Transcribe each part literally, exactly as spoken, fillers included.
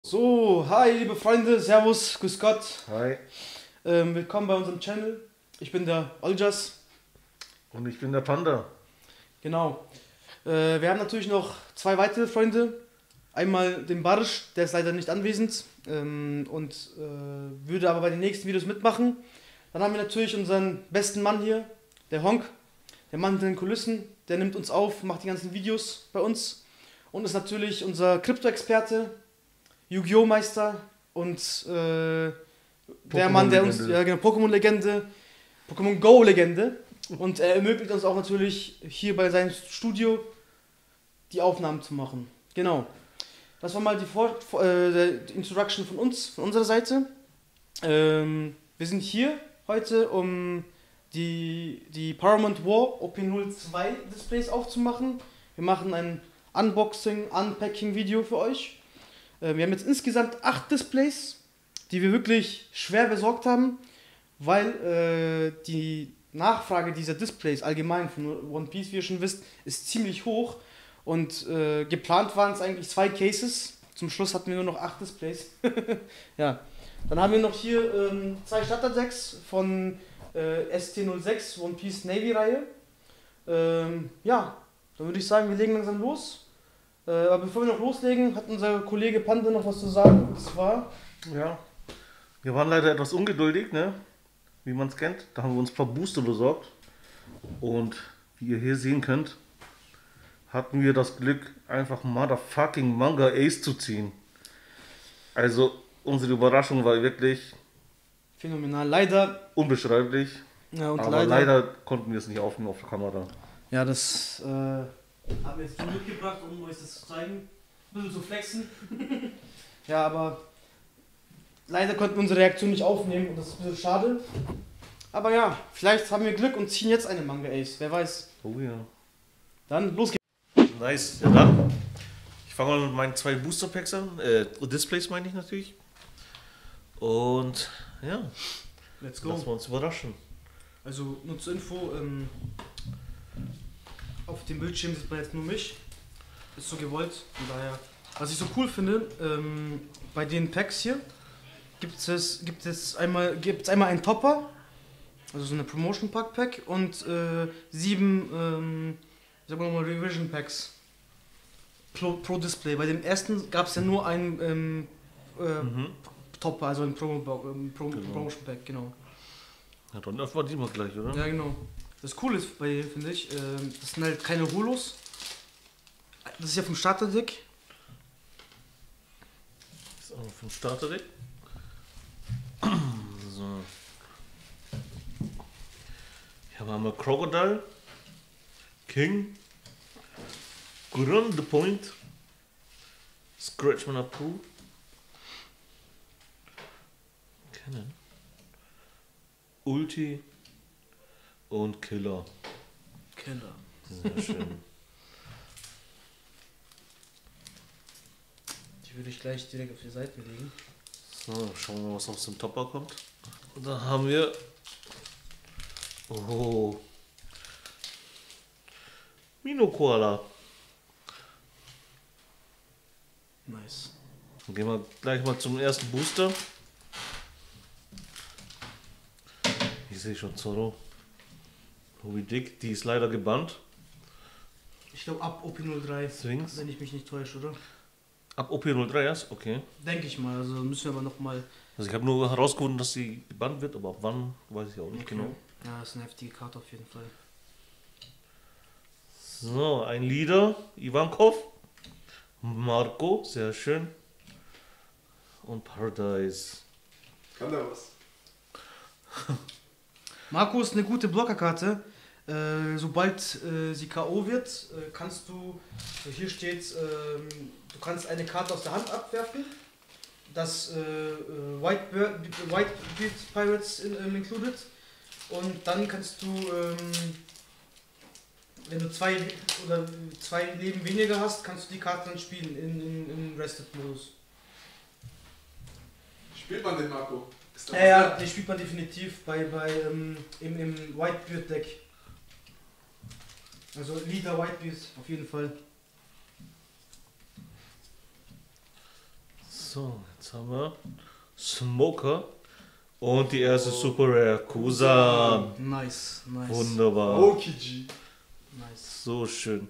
So, hi liebe Freunde, Servus, grüß Gott. Hi. Ähm, willkommen bei unserem Channel. Ich bin der Oljas. Und ich bin der Panda. Genau. Äh, wir haben natürlich noch zwei weitere Freunde. Einmal den Barsch, der ist leider nicht anwesend ähm, und äh, würde aber bei den nächsten Videos mitmachen. Dann haben wir natürlich unseren besten Mann hier, der Honk. Der Mann hinter den Kulissen, der nimmt uns auf, macht die ganzen Videos bei uns. Und ist natürlich unser Krypto-Experte, Yu-Gi-Oh! Meister und äh, der Mann, der uns, ja genau, Pokémon-Legende, Pokémon Go-Legende. Und er ermöglicht uns auch natürlich hier bei seinem Studio die Aufnahmen zu machen. Genau. Das war mal die, Vor äh, die Introduction von uns, von unserer Seite. Ähm, wir sind hier heute, um die, die Paramount War O P null zwei Displays aufzumachen. Wir machen ein Unboxing, Unpacking Video für euch. Äh, wir haben jetzt insgesamt acht Displays, die wir wirklich schwer besorgt haben, weil äh, die Nachfrage dieser Displays allgemein von One Piece, wie ihr schon wisst, ist ziemlich hoch. Und äh, geplant waren es eigentlich zwei Cases. Zum Schluss hatten wir nur noch acht Displays. Ja. Dann haben wir noch hier ähm, zwei Starter-Decks von äh, S T null sechs One Piece Navy-Reihe. Ähm, ja, dann würde ich sagen, wir legen langsam los. Äh, aber bevor wir noch loslegen, hat unser Kollege Pande noch was zu sagen. Und zwar... Ja. Wir waren leider etwas ungeduldig, ne? Wie man es kennt. Da haben wir uns ein paar Booster besorgt. Und wie ihr hier sehen könnt, hatten wir das Glück, einfach Motherfucking Manga Ace zu ziehen. Also, unsere Überraschung war wirklich phänomenal. Leider... unbeschreiblich. Ja, und aber leider, leider konnten wir es nicht aufnehmen auf der Kamera. Ja, das äh, haben wir jetzt hier mitgebracht, um euch das zu zeigen. Ein bisschen zu flexen. Ja, aber leider konnten wir unsere Reaktion nicht aufnehmen und das ist ein bisschen schade. Aber ja, vielleicht haben wir Glück und ziehen jetzt eine Manga Ace. Wer weiß. Oh ja. Dann los geht's. Nice. Ja, dann. Ich fange mal mit meinen zwei Booster Packs an. Äh, Displays meine ich natürlich. Und ja, Let's go. lassen wir uns überraschen. Also nur zur Info, ähm, auf dem Bildschirm sieht man jetzt nur mich. Ist so gewollt. Von daher, was ich so cool finde, ähm, bei den Packs hier gibt es, gibt es einmal, gibt's einmal einen Topper, also so eine Promotion Pack Pack und äh, sieben, ähm, sagen wir mal Revision Packs pro, pro Display. Bei dem ersten gab es ja nur einen ähm, äh, Mhm. Topper, also ein Pro, ähm, Pro, Genau. Promotion Pack, genau. Ja, dann öffnen wir die mal gleich, oder? Ja, genau. Das Coole ist bei dir, finde ich, ähm, das sind halt keine Holos. Das ist ja vom Starterdeck. Das ist auch noch vom Starterdeck. So. Hier haben wir einmal Crocodile, King, Grand the Point, Scratchman Apu, Cannon, Ulti und Killer. Killer. Sehr schön. Die würde ich gleich direkt auf die Seite legen. So, schauen wir mal, was aus dem Topper kommt. Und da haben wir. Oh. Mino Koala. Nice. Dann gehen wir gleich mal zum ersten Booster. Ich sehe schon Zorro. Wie dick. Die ist leider gebannt. Ich glaube ab O P null drei, Swings. wenn ich mich nicht täusche, oder? Ab O P null drei erst? Okay. Denke ich mal, also müssen wir aber nochmal... Also ich habe nur herausgefunden, dass sie gebannt wird, aber ab wann, weiß ich auch nicht Okay. genau. Ja, das ist eine heftige Karte auf jeden Fall. So, ein Leader. Ivankov. Marco, sehr schön. Und Paradise. Kann da was? Marco ist eine gute Blockerkarte. Äh, sobald äh, sie K O wird, äh, kannst du, äh, hier steht, ähm, du kannst eine Karte aus der Hand abwerfen. Das äh, äh, Whitebeard, Whitebeard Pirates in, ähm, included. Und dann kannst du, ähm, wenn du zwei oder zwei Leben weniger hast, kannst du die Karte dann spielen in, in, in Rested-Modus. Spielt man den Marco? Ist da Ja, was ja, da? den spielt man definitiv bei, bei ähm, im, im Whitebeard-Deck. Also Leader Whitebeard auf jeden Fall. So, jetzt haben wir Smoker und die erste Super Rare Kusan. Nice, nice. Wunderbar. Okiji. Nice. So schön.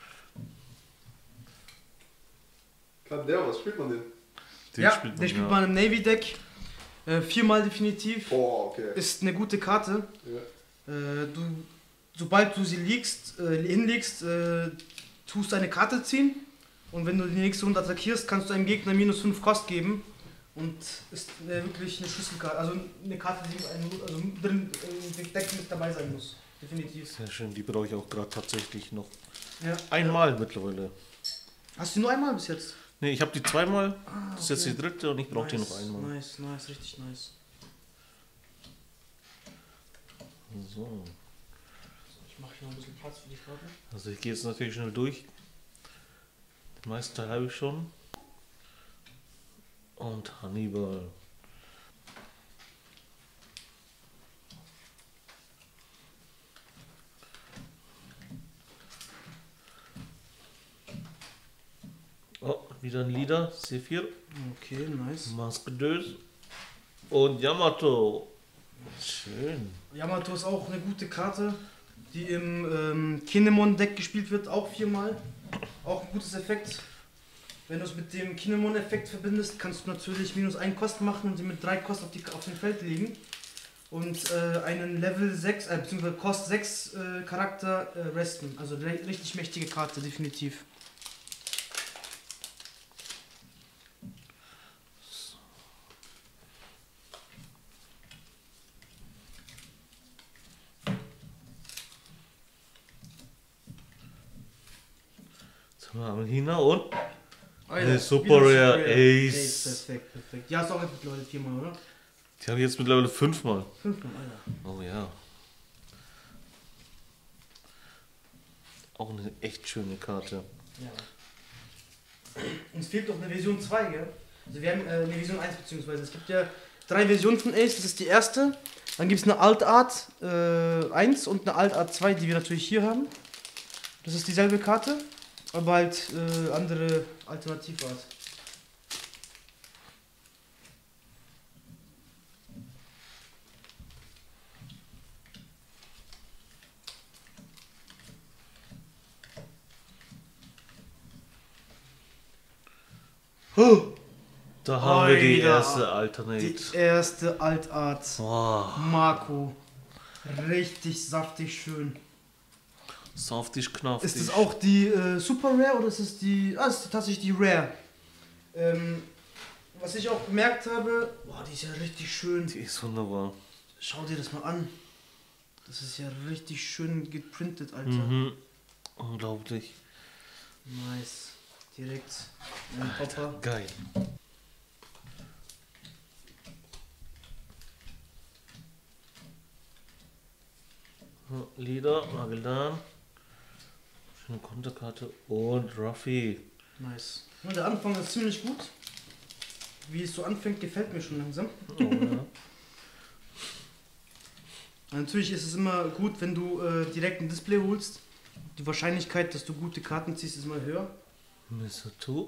Kann der was? Spielt man den? Den ja, spielt man, den spielt ja. man im Navy-Deck. Äh, viermal definitiv. Boah, okay. Ist eine gute Karte. Ja. Äh, du, sobald du sie legst, äh, hinlegst, äh, tust du eine Karte ziehen. Und wenn du die nächste Runde attackierst, kannst du einem Gegner minus fünf Kost geben. Und ist äh, wirklich eine Schlüsselkarte. Also eine Karte, die ein, also drin äh, im Deck mit dabei sein muss. Definitiv. Sehr schön, die brauche ich auch gerade tatsächlich noch. Ja. Einmal mittlerweile. Hast du nur einmal bis jetzt? Ne, ich habe die zweimal. Ah, Das ist jetzt die dritte und ich brauche die nice, noch einmal. Nice, nice, richtig nice. So. Ich mache hier noch ein bisschen Platz für die Karte. Also ich gehe jetzt natürlich schnell durch. Den meisten Teil habe ich schon. Und Hannibal. Oh, wieder ein Leader, C vier. Okay, nice. Maskedös. Und Yamato. Schön. Yamato ist auch eine gute Karte, die im ähm, Kinemon-Deck gespielt wird, auch viermal. Auch ein gutes Effekt. Wenn du es mit dem Kinemon-Effekt verbindest, kannst du natürlich minus ein Kost machen und sie mit drei Kost auf, die, auf dem Feld legen. Und äh, einen Level sechs, äh, beziehungsweise Kost sechs äh, Charakter äh, resten. Also re richtig mächtige Karte, definitiv. Amelina und Alter, eine Super wieder Rare Rare Ace. Perfekt, perfekt. Ja, ist auch jetzt mittlerweile viermal, oder? Die habe ich jetzt mittlerweile fünfmal. Fünfmal, Alter. Oh ja. Auch eine echt schöne Karte. Ja. Uns fehlt doch eine Version zwei, gell? Also wir haben äh, eine Version eins beziehungsweise. Es gibt ja drei Versionen von Ace, das ist die erste. Dann gibt es eine Alt Art äh, eins und eine Alt Art zwei, die wir natürlich hier haben. Das ist dieselbe Karte, aber halt äh, andere Alternativart. Da haben wir die Alter. erste Alternate. Die erste Altart. Wow. Marco. Richtig saftig schön. Saftig, knaftig. Ist das auch die äh, Super Rare oder ist es die. Ah, es ist tatsächlich die Rare. Ähm, was ich auch bemerkt habe, boah, die ist ja richtig schön. Die ist wunderbar. Schau dir das mal an. Das ist ja richtig schön geprintet, Alter. Mhm. Unglaublich. Nice. Direkt ein Popper. Geil. Lieder, Magellan. Schöne Konterkarte und Ruffy. Nice. Ja, der Anfang ist ziemlich gut. Wie es so anfängt, gefällt mir schon langsam. Oh, ja. Natürlich ist es immer gut, wenn du äh, direkt ein Display holst. Die Wahrscheinlichkeit, dass du gute Karten ziehst, ist mal höher. Misato.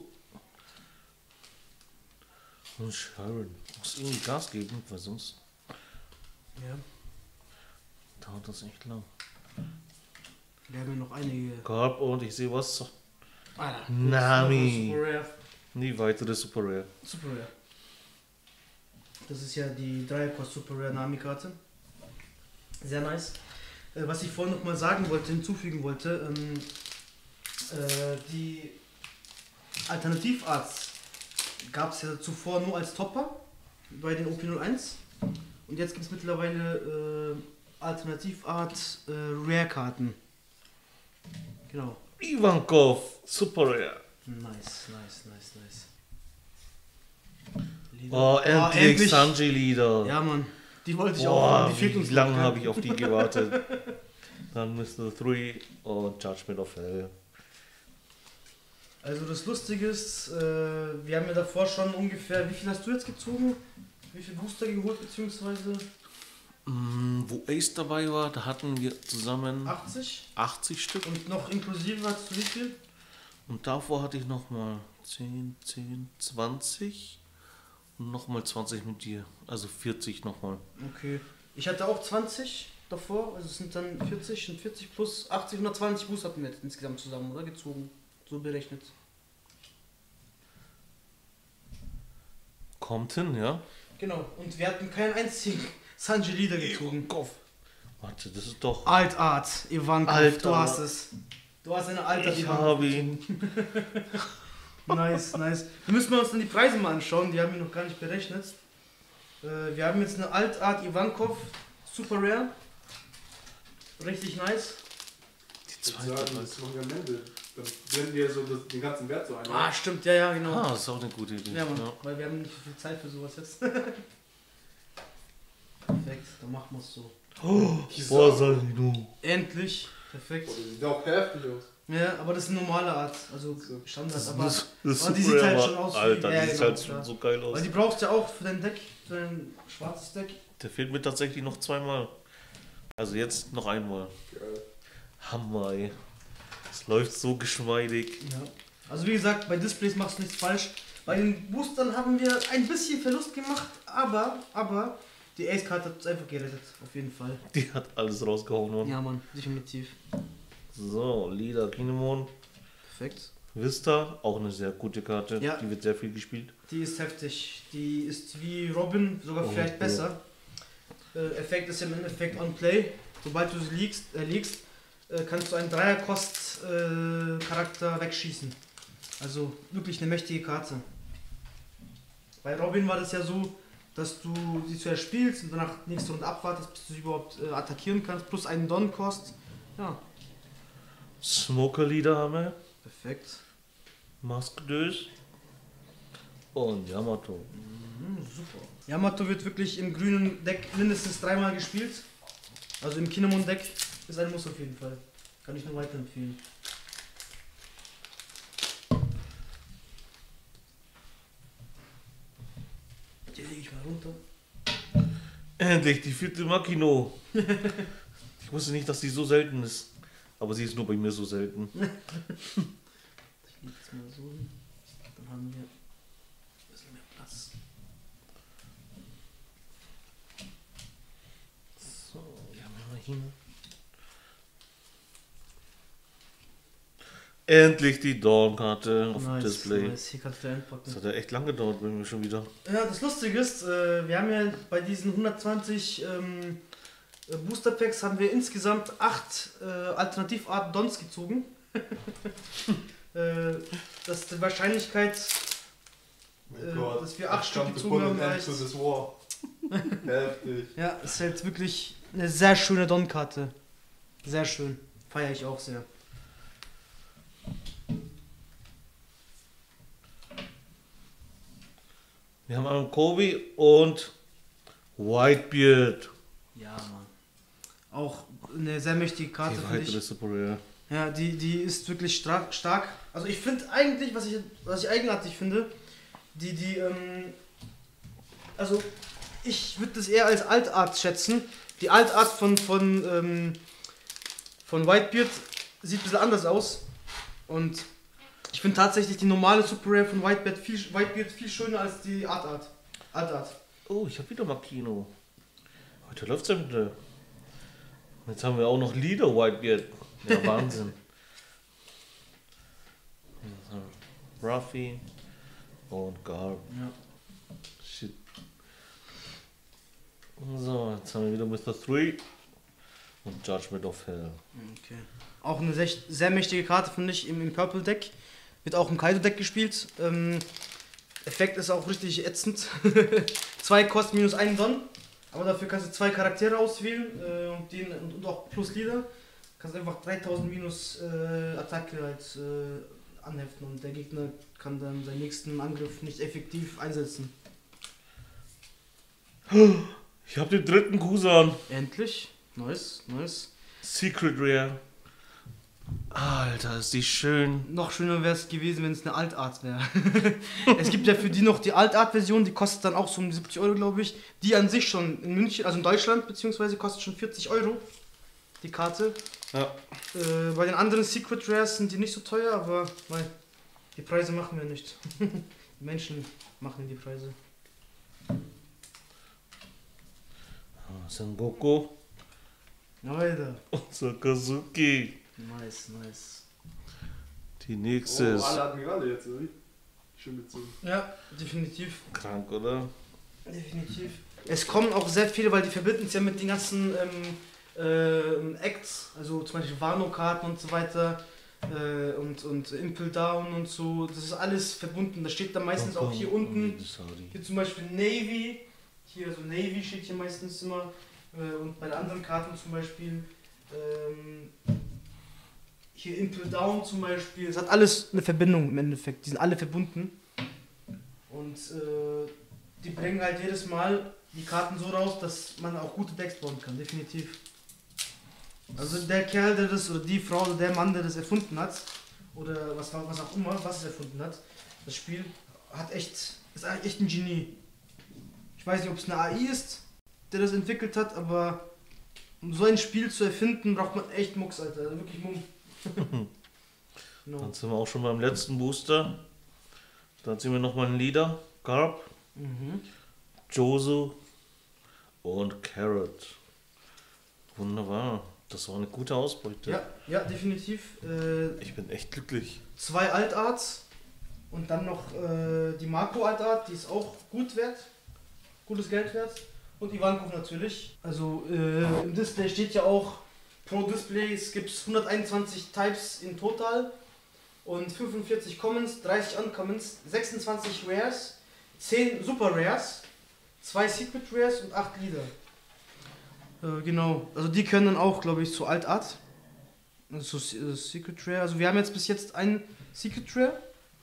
Und Sharon. Muss irgendwie Gas geben, weil sonst Ja. dauert das echt lang. Wir haben ja noch einige. Garb und ich sehe was. Alter, Nami. Super Rare. Nie weitere Super Rare. Super Rare. Das ist ja die Dreierkost Super Rare Nami-Karte. Sehr nice. Äh, was ich vorhin noch mal sagen wollte, hinzufügen wollte, ähm, äh, die Alternativarts gab es ja zuvor nur als Topper bei den O P null eins. Und jetzt gibt es mittlerweile äh, Alternativart äh, Rare-Karten. Genau. Ivankov, Super Rare. Nice, nice, nice, nice. Oh, endlich Sanji Lieder. Ja, Mann. Die wollte ich auch Boah, haben. Die fehlt wie uns lange noch, habe gell? ich auf die gewartet. Dann Mister drei und Judgment of Hell. Also das Lustige ist, äh, wir haben ja davor schon ungefähr, wie viel hast du jetzt gezogen? Wie viel Booster geholt, beziehungsweise Mm, wo Ace dabei war, da hatten wir zusammen achtzig? achtzig Stück. Und noch inklusive hattest du wie viel? Und davor hatte ich nochmal zehn, zehn, zwanzig. Nochmal zwanzig mit dir. Also vierzig nochmal. Okay. Ich hatte auch zwanzig davor, also es sind dann vierzig und vierzig plus achtzig, hundertzwanzig Booster hatten wir jetzt insgesamt zusammen, oder? Gezogen. So berechnet. Kommt hin, ja? Genau. Und wir hatten keinen einzigen Sanji Leader gezogen. Kopf. Warte, das ist doch... Altart, Ivankov, Alter. du hast es. Du hast eine Altart. Ich habe ihn. Nice, nice. Wir müssen uns dann die Preise mal anschauen, die haben wir noch gar nicht berechnet. Äh, wir haben jetzt eine Altart Ivankov, super rare. Richtig nice. Die Ich würde zweite. sagen, das ist noch ein Mendel. Dann blenden wir so das, den ganzen Wert so ein. Ah, stimmt, ja, ja, genau. Ah, das ist auch eine gute Idee. Ja, Mann, Ja. weil wir haben nicht so viel Zeit für sowas jetzt. Perfekt, dann machen wir es so. Oh, Boah, Salino. Endlich, perfekt. Boah, das sieht auch heftig aus. Ja, aber das ist eine normale Art, also So. Standard. Das, aber, das, das aber die super, sieht halt aber- schon aus wie- Alter, ja, die sieht genau, halt schon klar. so geil aus. weil die brauchst du ja auch für dein Deck, für dein schwarzes Deck. Der fehlt mir tatsächlich noch zweimal. Also jetzt noch einmal. Geil. Hammer, ey. Es läuft so geschmeidig. Ja. Also wie gesagt, bei Displays machst du nichts falsch. Bei den Boostern haben wir ein bisschen Verlust gemacht, aber, aber die Ace-Karte hat uns einfach gerettet, auf jeden Fall. Die hat alles rausgehauen, Mann. Ja, Mann, definitiv. So, Lila Kinemon. Perfekt. Vista, auch eine sehr gute Karte. Ja. Die wird sehr viel gespielt. Die ist heftig. Die ist wie Robin, sogar Oh, vielleicht ja. besser. Äh, Effekt ist im Endeffekt on play. Sobald du sie legst, äh, legst äh, kannst du einen Dreierkost-Charakter wegschießen. Also wirklich eine mächtige Karte. Bei Robin war das ja so, dass du sie zuerst spielst und danach nächste Runde abwartest, bis du sie überhaupt äh, attackieren kannst, plus einen Don-Kost. Ja, Smoker Leader haben wir. perfekt. Maskdös. Und Yamato. Mhm, super. Yamato wird wirklich im grünen Deck mindestens dreimal gespielt. Also im Kinemon-Deck ist ein Muss auf jeden Fall. Kann ich nur weiterempfehlen. Die lege ich mal runter. Endlich, die vierte Makino. Ich wusste nicht, dass die so selten ist. Aber sie ist nur bei mir so selten. Ich lege es mal so hin. Dann haben wir ein bisschen mehr Platz. So, wir haben wir hier. Endlich die Dawn-Karte auf dem Display. Nice. Hier kannst du einpacken. Das hat ja echt lange gedauert bei mir schon wieder. Ja, das Lustige ist, äh, wir haben ja bei diesen hundertzwanzig ähm, äh, Booster Packs haben wir insgesamt acht äh, Alternativarten Dons gezogen. äh, das ist die Wahrscheinlichkeit, Mein Äh, Gott. dass wir acht I Stück jumped the gezogen haben, bullet and reicht. to this war. Heftig. ja, ist halt wirklich eine sehr schöne Don-Karte. Sehr schön. Feiere ich auch sehr. Wir haben einen Kobe und Whitebeard. Ja, Mann. Auch eine sehr mächtige Karte, Die finde weitere ich. Super Rare. Ja, die, die ist wirklich stra- stark. Also ich finde eigentlich, was ich, was ich eigenartig finde, die, die, ähm, also ich würde das eher als Altart schätzen. Die Altart von, von, ähm, von Whitebeard sieht ein bisschen anders aus. Und ich finde tatsächlich die normale Super Rare von Whitebeard viel, Whitebeard viel schöner als die Art-Art. Altart. Oh, ich habe wieder Makino. Heute läuft's ja wieder. Jetzt haben wir auch noch Leader Whitebeard. Ja, Wahnsinn. Ruffy und Garb. Ja. Shit. So, jetzt haben wir wieder Mister drei und Judgment of Hell. Okay. Auch eine sehr, sehr mächtige Karte, finde ich, im, im Purple Deck. Wird auch im Kaido Deck gespielt. Ähm, Effekt ist auch richtig ätzend. Zwei kosten minus einen Don. Aber dafür kannst du zwei Charaktere auswählen äh, und, den, und, und auch plus Leader. Kannst einfach dreitausend minus äh, Attacke halt äh, anheften und der Gegner kann dann seinen nächsten Angriff nicht effektiv einsetzen. Ich habe den dritten Kusan. Endlich. Nice, nice. Secret Rare. Alter, ist die schön. Noch schöner wäre es gewesen, wenn es eine Altart wäre. Es gibt ja für die noch die Altart-Version, die kostet dann auch so um die siebzig Euro, glaube ich. Die an sich schon in München, also in Deutschland, beziehungsweise kostet schon vierzig Euro, die Karte. Ja. Äh, bei den anderen Secret Rares sind die nicht so teuer, aber nein, die Preise machen wir nicht. Die Menschen machen die Preise. Sengoku Alter. und Sakazuki. Nice, nice. Die nächste Oh, ist alle hatten gerade jetzt, oder wie? Schön gezogen. Ja, definitiv. krank, oder? Definitiv. Es kommen auch sehr viele, weil die verbinden es ja mit den ganzen ähm, ähm, Acts, also zum Beispiel Wano-Karten und so weiter äh, und, und Impel Down und so. Das ist alles verbunden. Das steht dann meistens auch hier unten. Hier zum Beispiel Navy. Hier, also Navy steht hier meistens immer. Äh, und bei den anderen Karten zum Beispiel ähm, hier Impel Down zum Beispiel. Es hat alles eine Verbindung im Endeffekt. Die sind alle verbunden. Und äh, die bringen halt jedes Mal die Karten so raus, dass man auch gute Decks bauen kann, definitiv. Also der Kerl, der das, oder die Frau, oder der Mann, der das erfunden hat, oder was, was auch immer, was es erfunden hat, das Spiel, hat echt, ist eigentlich echt ein Genie. Ich weiß nicht, ob es eine A I ist, der das entwickelt hat, aber um so ein Spiel zu erfinden, braucht man echt Mucks, Alter, also wirklich Mumm. No. Dann sind wir auch schon beim letzten Booster. Dann ziehen wir nochmal einen Leader. Garb, Mhm. Josu und Carrot. Wunderbar. Das war eine gute Ausbeute. Ja, ja, definitiv. Äh, Ich bin echt glücklich. zwei Altarts und dann noch äh, die Marco Altart, die ist auch gut wert, gutes Geld wert. Und Ivankov natürlich. Also äh, im Display steht ja auch, pro Displays gibt es hunderteinundzwanzig Types in total und fünfundvierzig Commons, dreißig Uncommons, sechsundzwanzig Rares, zehn Super Rares, zwei Secret Rares und acht Leader. Äh, genau, also die können dann auch, glaube ich, zu Altart. Also äh, Secret Rare. Also wir haben jetzt bis jetzt einen Secret Rare,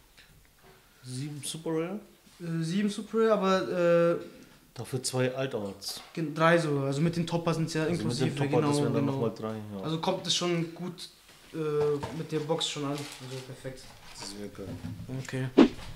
Sieben Super Rare. äh, sieben Super Rare, aber äh, Dafür zwei Altarts. gen- drei sogar. Also mit den Topper sind es ja Also mit inklusive. dem Topper, genau, das wären dann genau. nochmal drei. Ja. Also kommt es schon gut äh, mit der Box schon an. Also perfekt. Sehr geil. Okay.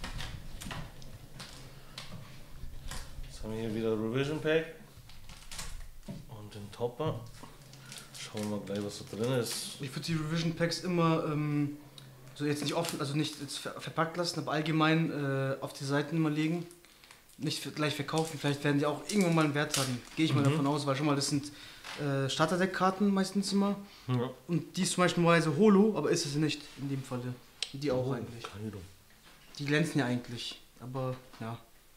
Jetzt haben wir hier wieder Revision Pack. Und den Topper. Schauen wir mal gleich, was da drin ist. Ich würde die Revision Packs immer ähm, so jetzt nicht offen, also nicht jetzt ver verpackt lassen, aber allgemein äh, auf die Seiten immer legen. Nicht für, gleich verkaufen, vielleicht werden die auch irgendwann mal einen Wert haben. Gehe ich mal Mhm. davon aus, weil schon mal das sind äh, Starterdeck-Karten meistens immer. Ja. Und die ist zum Beispiel normalerweise Holo, aber ist es nicht in dem Falle. Die auch Oh, eigentlich. Kaido. Die glänzen ja eigentlich, aber ja.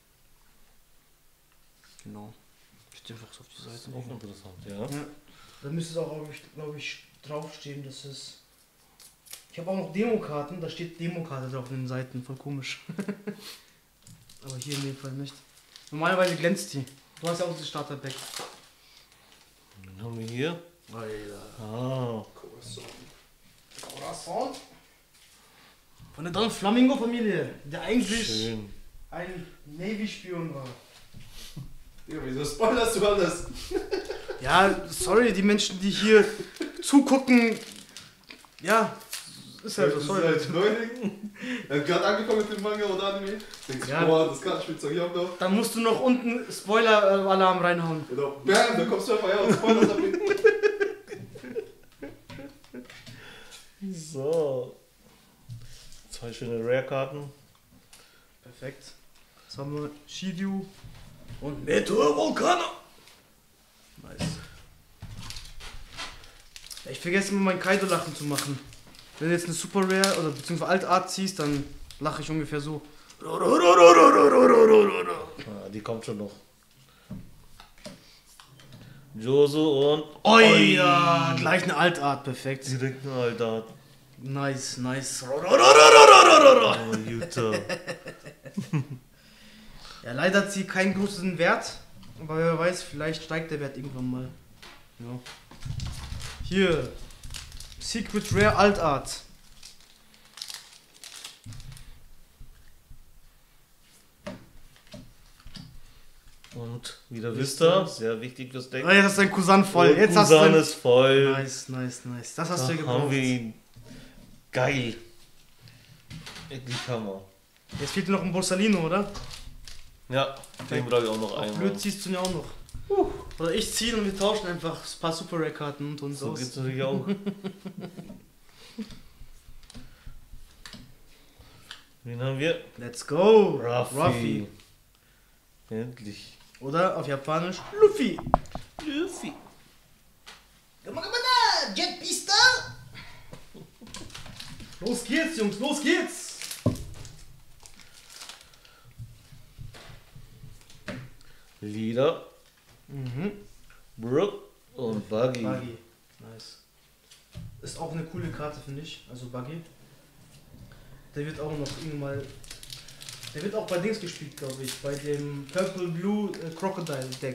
Genau. Ich einfach so auf die Das ist Seite. auch legen. interessant, ja. Ja. Da müsste es auch, glaube ich, glaub ich, draufstehen, dass es. Ich habe auch noch Demokarten, da steht Demokarte drauf in den Seiten, voll komisch. Aber hier in dem Fall nicht. Normalerweise glänzt die. Du hast ja auch das Starterdeck. Dann haben wir hier. Alter. Ah, Corazon. Von der Don Flamingo Familie, der eigentlich schön. ein Navy-Spion war. Digga, wieso spoilerst du alles? Ja, sorry, die Menschen, die hier zugucken. Ja, ist halt so, Das ist sorry. halt Neuling. Er hat gerade angefangen mit dem Manga oder Anime. Denkst du, Ja. boah, das Kartenspiel zeig ich auch noch. Dann musst du noch unten Spoiler-Alarm reinhauen. Genau. Bam, da kommst du einfach her und spoilerst ab. So. Zwei schöne Rare-Karten. Perfekt. Jetzt haben wir Shiryu und Meteor Volcano. Nice. Ich vergesse immer mein Kaido-Lachen zu machen. Wenn du jetzt eine Super Rare oder beziehungsweise Altart ziehst, dann lache ich ungefähr so. Ja, die kommt schon noch. Josu und. Oi, ja, gleich eine Altart, perfekt. Direkt ein Altar. Nice, nice. Oh, Jutta. Ja, leider hat sie keinen großen Wert, aber wer weiß, vielleicht steigt der Wert irgendwann mal. Ja. Hier, Secret Rare Altart. Und wieder Vista. Sehr wichtig fürs Deck. Oh, jetzt hast du deinen Cousin voll. Und Jetzt hast Kusan du ist voll. Nice, nice, nice. Das hast Da du ja gebraucht. haben wir ihn. Geil. Wirklich Hammer. Jetzt fehlt dir noch ein Borsalino, oder? Ja, den brauche ich auch noch Auf einmal. blöd ziehst du ihn ja auch noch. Oder ich ziehe und wir tauschen einfach ein paar Super Rare Karten und uns So aus. geht's natürlich auch. Wen haben wir? Let's go! Ruffy. Ruffy. Endlich. Oder auf Japanisch Luffy. Luffy. Jet Pista! Los geht's, Jungs, los geht's! Leader, Mhm. Brook und Buggy. Buggy. Nice. Ist auch eine coole Karte, finde ich. Also Buggy. Der wird auch noch irgendwann mal. Der wird auch bei Dings gespielt, glaube ich. Bei dem Purple Blue äh, Crocodile Deck.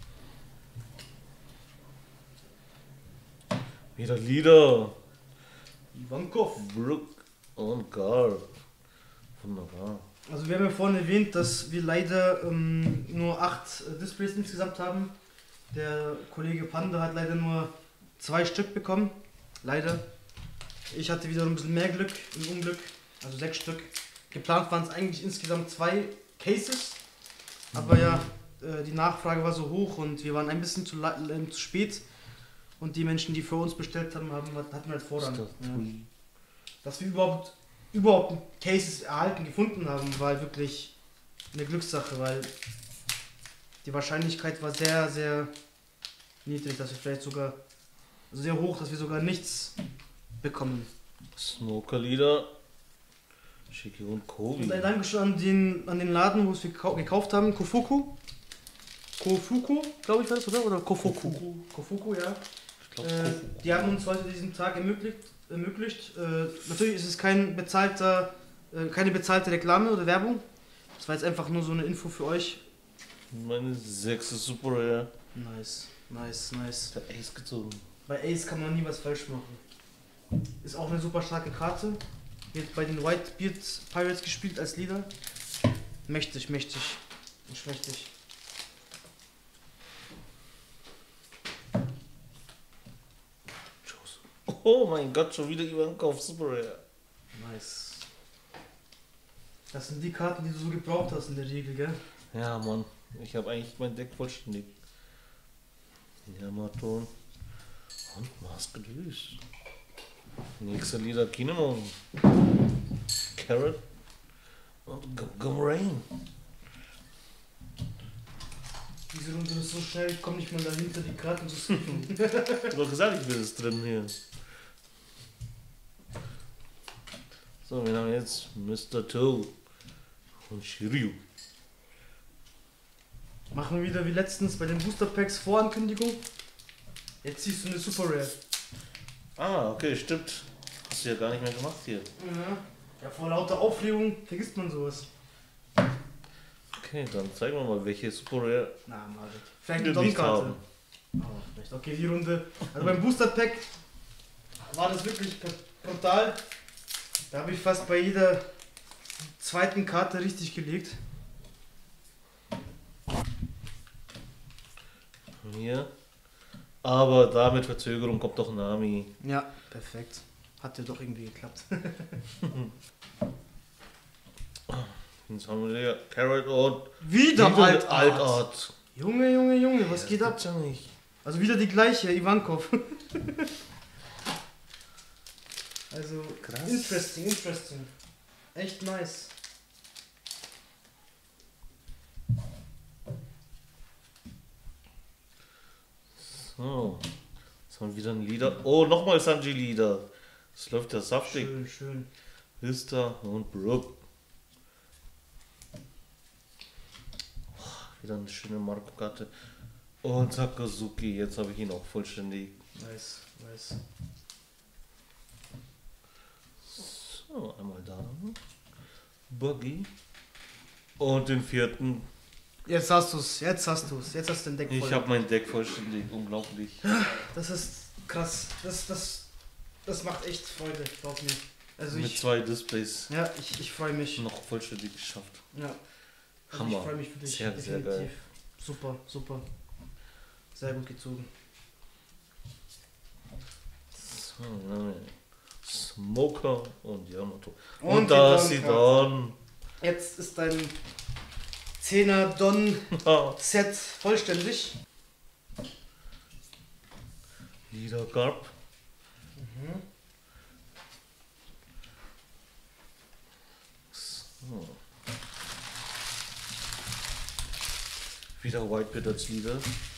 Wieder Leader, Ivankov. Brook und Gar. Wunderbar. Also wir haben ja vorhin erwähnt, dass wir leider ähm, nur acht äh, Displays insgesamt haben. Der Kollege Panda hat leider nur zwei Stück bekommen. Leider. Ich hatte wieder ein bisschen mehr Glück im Unglück. Also sechs Stück. Geplant waren es eigentlich insgesamt zwei Cases. Aber ja, äh, die Nachfrage war so hoch und wir waren ein bisschen zu, la- äh, zu spät. Und die Menschen, die für uns bestellt haben, haben hatten halt Vorrang. Ja. Dass wir überhaupt, überhaupt Cases erhalten, gefunden haben, war halt wirklich eine Glückssache, weil die Wahrscheinlichkeit war sehr, sehr niedrig, dass wir vielleicht sogar, also sehr hoch, dass wir sogar nichts bekommen. Smoker Leader, Shiki und Kobi. Und ein Dankeschön an den, an den Laden, wo wir es gekau- gekauft haben, Kofuku. Kofuku, glaube ich war das, oder? Oder Kofuku? Kofuku, ja. Ich glaub, Äh, die haben uns heute diesen Tag ermöglicht. ermöglicht. Äh, natürlich ist es kein bezahlter, äh, keine bezahlte Reklame oder Werbung. Das war jetzt einfach nur so eine Info für euch. Meine sechste Super Rare. Nice, nice, nice. Der Ace gezogen. Bei Ace kann man nie was falsch machen. Ist auch eine super starke Karte. Wird bei den Whitebeard Pirates gespielt als Leader. Mächtig, mächtig. Und mächtig. Oh mein Gott, schon wieder Ivankov Super Rare. Nice. Das sind die Karten, die du so gebraucht hast in der Regel, gell? Ja, Mann. Ich habe eigentlich mein Deck vollständig. Yamaton und Maske Düs. Nächster Leader Kinemon. Carrot und Gumrain. Diese Runde ist so schnell, ich komme nicht mal dahinter, die Karten zu skippen. Ich hab doch gesagt, ich will es drin hier. So, wir haben jetzt Mister Toe und Shiryu. Machen wir wieder wie letztens bei den Booster Packs Vorankündigung. Jetzt ziehst du eine Super Rare. Ah, okay, stimmt. Hast du ja gar nicht mehr gemacht hier. Ja. Ja, vor lauter Aufregung vergisst man sowas. Okay, dann zeigen wir mal, welche Super Rare Na, mal. Vielleicht wir eine nicht Don-Karte. haben. Oh, vielleicht. Okay, die Runde. Also beim Booster Pack war das wirklich brutal. Da habe ich fast bei jeder zweiten Karte richtig gelegt. Hier. Aber da mit Verzögerung kommt doch Nami. Ja, perfekt. Hat ja doch irgendwie geklappt. Jetzt haben wir hier Carrot und Wieder wieder Altart. Altart. Junge, Junge, Junge, was Das geht ab? gibt's ja nicht. Also wieder die gleiche, Ivankov. Also, Krass. interesting, interesting. Echt nice. So. Jetzt haben wir wieder ein Leader. Oh, nochmal Sanji Leader. Das läuft ja saftig. Schön, schön. Hista und Brook. Wieder eine schöne Marco-Karte. Und Sakazuki. Jetzt habe ich ihn auch vollständig. Nice, nice. So, einmal da. Buggy. Und den vierten. Jetzt hast du's, jetzt hast du's, jetzt hast du den Deck voll. Ich habe mein Deck vollständig. Unglaublich. Das ist krass. Das, das, das macht echt Freude, glaub mir. Also Mit ich, zwei Displays ja, ich, ich freue mich. noch vollständig geschafft. Ja. Also Hammer. ich freue mich für dich. Sehr, sehr geil. Super, super. Sehr gut gezogen. So, dann haben wir Smoker und Yamato. Und, Und da die ist sie Don-Karte. dann. Jetzt ist dein zehner Don-Set vollständig. Leader Garb. Mhm. So. Wieder Whitebeard als Leader.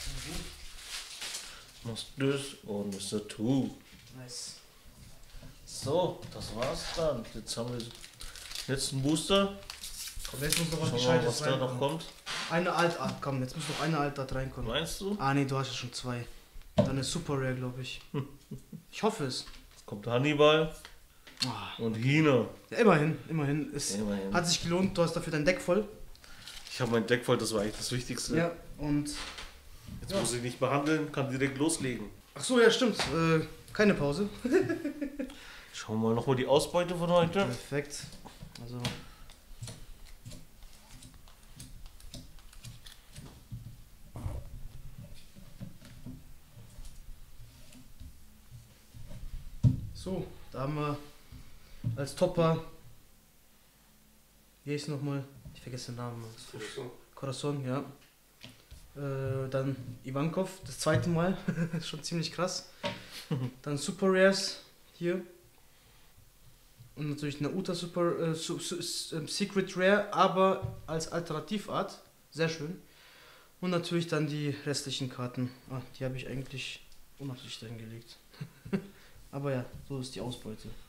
Machst das und Mister Two. Nice. So, das war's dann. Jetzt haben wir den letzten Booster. Komm, jetzt muss noch was Schauen wir mal, Gescheites was da noch reinkommen. kommt. Eine Altart, komm, jetzt muss noch eine Altart reinkommen. Meinst du? Ah nee, du hast ja schon zwei. Dann ist Super Rare, glaube ich. Ich hoffe es. Jetzt kommt Hannibal Ah. und Hina. Ja, immerhin, immerhin. Es Immerhin. hat sich gelohnt, du hast dafür dein Deck voll. Ich habe mein Deck voll, das war eigentlich das Wichtigste. Ja, und. Jetzt Ja. muss ich nicht behandeln, kann direkt loslegen. Ach so, ja, stimmt. Äh, keine Pause. Schauen wir mal nochmal die Ausbeute von heute. Perfekt. Also. So, da haben wir als Topper. Wie hieß nochmal? Ich vergesse den Namen. Corazon, ja. Äh, dann Ivankov, das zweite Mal. Schon ziemlich krass. Dann Super Rares hier. Und natürlich eine Uta Super äh, Su Su Su Secret Rare, aber als Alternativart. Sehr schön. Und natürlich dann die restlichen Karten. Ah, die habe ich eigentlich unabsichtlich drin gelegt. Aber ja, so ist die Ausbeute.